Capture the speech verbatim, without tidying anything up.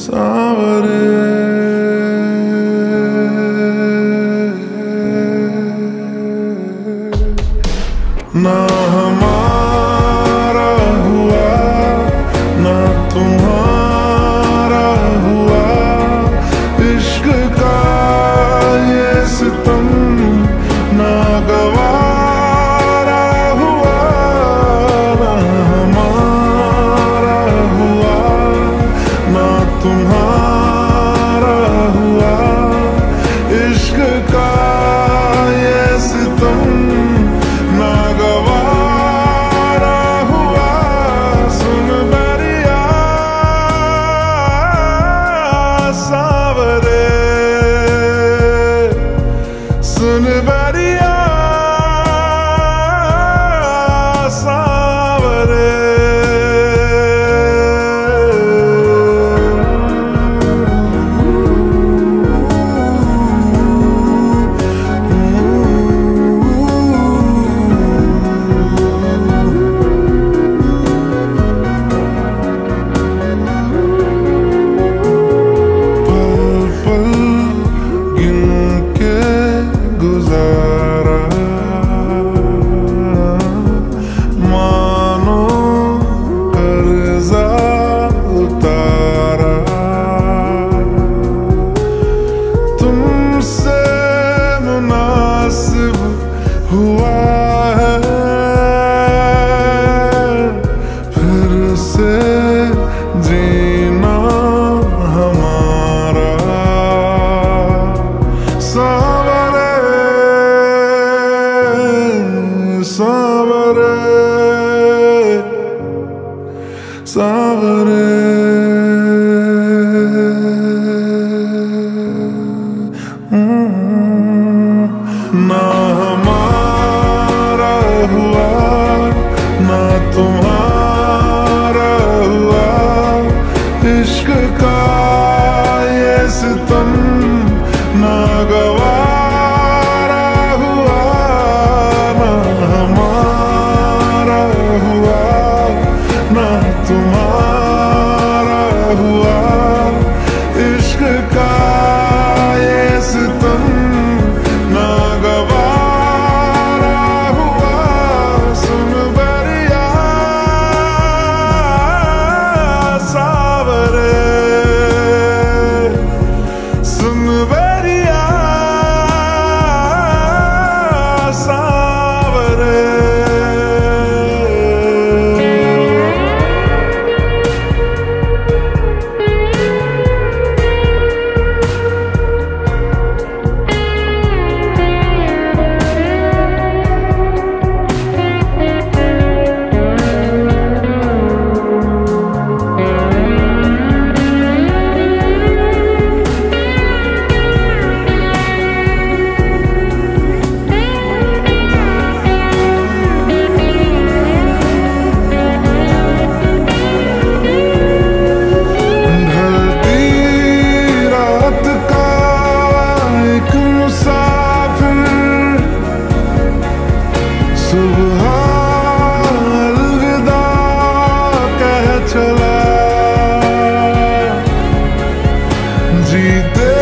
सावरे ना हमारा हुआ ना तुम्हारा हुआ, इश्क का ये सितम ना गवारा हुआ, ना हमारा हुआ ना तुम्हारा हुआ, इश्क का ये सितम ना गवारा हुआ। सुन बरिया सावरे, सुन बरिया सावरे, गुजारा मानो कर्जा उतारा, तुमसे मुनासिब हुआ है फिर से जीना हमारा। सावरे सावरे सावरे, ना हमारा हुआ ना तुम्हारा हुआ, इश्क का ये सितम ना गवारा हुआ, ना हमारा हुआ ना तुम्हारा हुआ, इश्क का ये सितम ना गवारा हुआ। सुन बरिया सावरे, सुन बरिया सावरे। सुबह अलविदा कह चला, जीते